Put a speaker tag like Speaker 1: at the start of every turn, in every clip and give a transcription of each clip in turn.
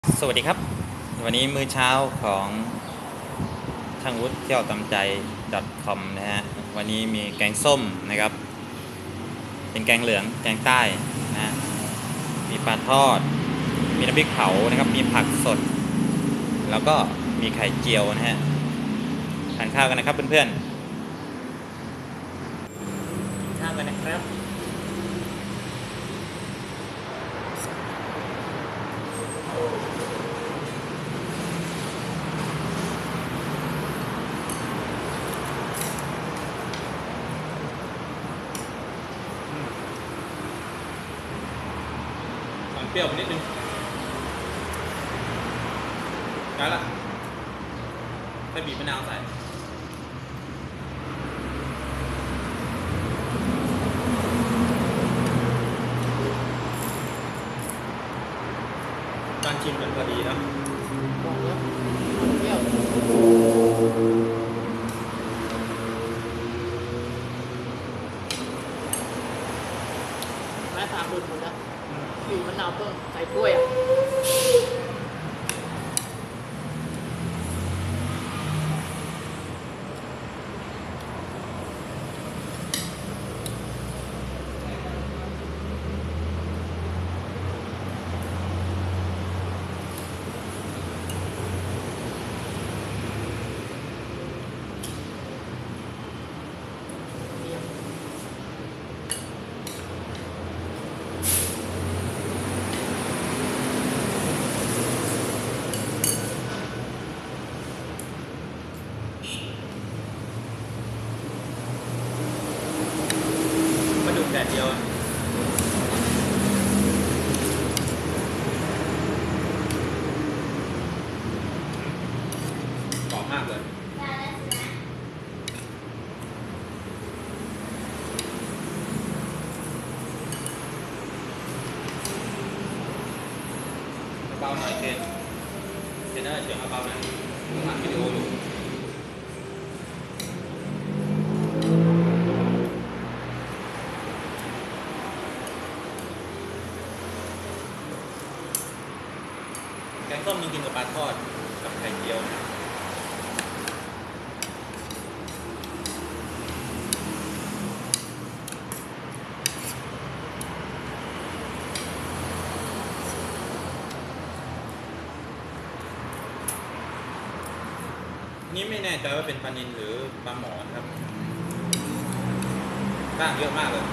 Speaker 1: สวัสดีครับวันนี้มื้อเช้าของช่างวุฒิเที่ยวตามใจ .com นะฮะวันนี้มีแกงส้มนะครับเป็นแกงเหลืองแกงใต้นะมีปลาทอดมีน้ำพริกเผานะครับมีผักสดแล้วก็มีไข่เจียวนะฮะทานข้าวกันนะครับเพื่อนๆกินข้าวกันนะครับเปรี้ยวนิดนึงได้ละใส่บีบมะนาวใส่การชิมกันพอดีเนาะ
Speaker 2: บอกแล้วเปรี้ยวแม่ตามดูดหมดแล้วบีบมะนาวเพิ่มใส่กล้วยอ่ะ
Speaker 1: ปลาดุกแดดเดียวกรอบมากเลยเบาหน่อยเคนได้เสียงเบาหน่อยถ่ายวิดีโออยู่แกงส้มจริงๆกับปลาทอดกับไข่เจียวนะนี่ไม่แน่ใจว่าเป็นปลานิลหรือปลาหมอนะครับกล้างเยอะมากเลย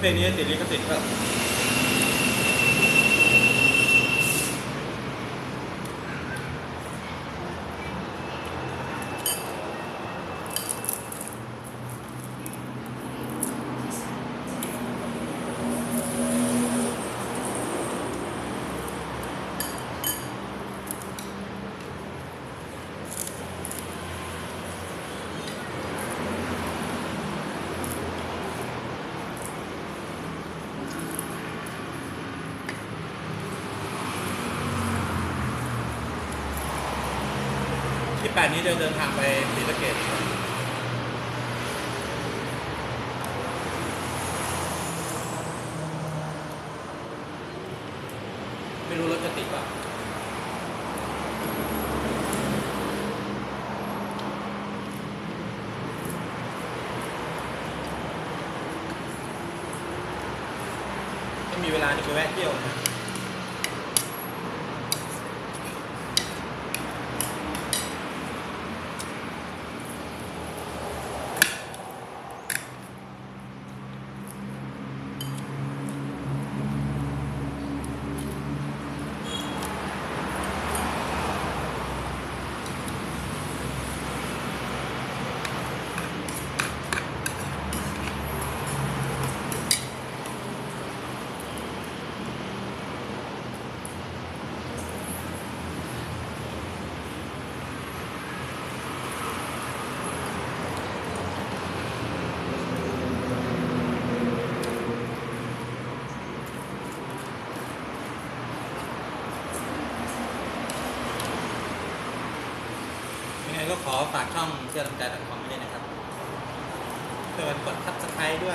Speaker 1: เพลงนี้ติดลิขสิทธิ์ครับที่8นี้จะเดินทางไปศรีสะเกษไม่รู้รถจะติดป่ะถ้ามีเวลาจะไปแวะเที่ยวนะก็ขอฝากช่องเที่ยวทำใจ.comไว้ด้วยนะครับช่วยกด Subscribe ด้วย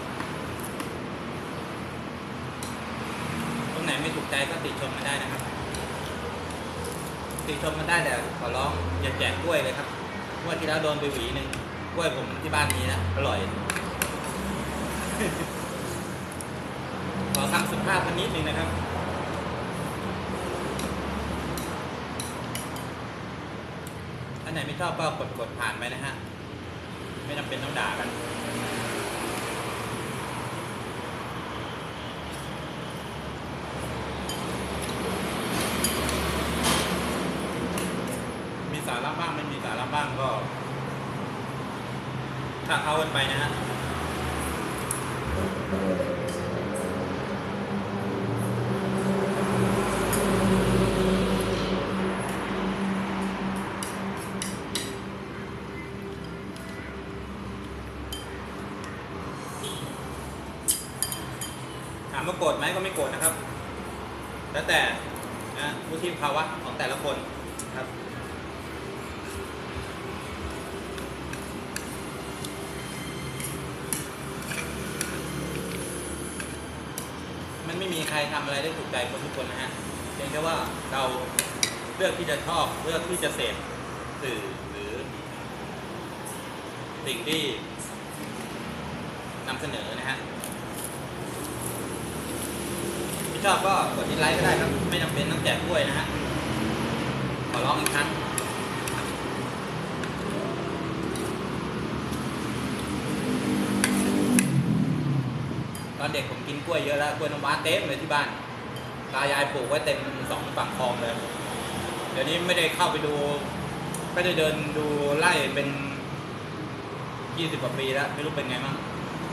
Speaker 1: ตรงไหนไม่ถูกใจก็ติชมมาได้นะครับติชมมาได้แต่ขอร้องอย่าแจกกล้วยเลยครับงวดที่แล้วโดนไปหวีหนึ่งกล้วยผมที่บ้านนี้นะอร่อย ขอคำสุภาพกันนิดนึงนะครับอันไหนไม่ชอบก็กดผ่านไปนะฮะไม่จำเป็นต้องด่ากันมีสาระบ้างไม่มีสาระบ้างก็ถ้าเข้ากันไปนะฮะถามว่าโกรธไหมก็ไม่โกรธนะครับแล้วแต่นะวุฒิภาวะของแต่ละคนครับมันไม่มีใครทำอะไรได้ถูกใจคนทุกคนนะฮะเพียงแค่ว่าเราเลือกที่จะชอบเลือกที่จะเสพสื่อหรือสิ่งที่นำเสนอนะฮะชอบก็กดดิสไลค์ก็ได้ครับไม่จำเป็นต้องแจกกล้วยนะฮะขอร้องอีกครั้งตอนเด็กผมกินกล้วยเยอะแล้วกล้วยน้ำว้าเต็มเลยที่บ้านตายายปลูกไว้เต็ม2 ฝั่งคลองเลยเดี๋ยวนี้ไม่ได้เข้าไปดูไม่ได้เดินดูไล่เป็น20 กว่าปีแล้วไม่รู้เป็นไงมั่ง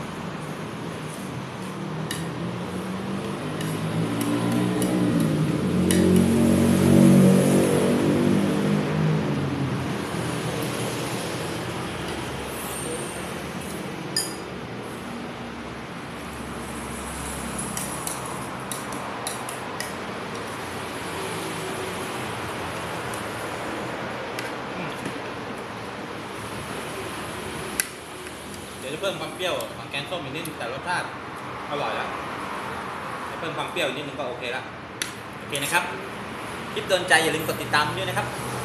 Speaker 1: จะเพิ่มความเปรี้ยวของแกงส้มอีกนิดแต่รสชาติอร่อยแล้วจะเพิ่มความเปรี้ยวอีกนิดนึงก็โอเคแล้วโอเคนะครับคลิปโดนใจอย่าลืมกดติดตามด้วยนะครับ